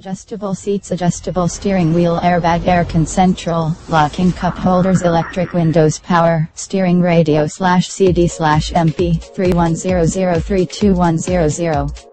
Adjustable seats, adjustable steering wheel, airbag, air control, locking cup holders, electric windows, power steering, radio /CD/MP 3100322100.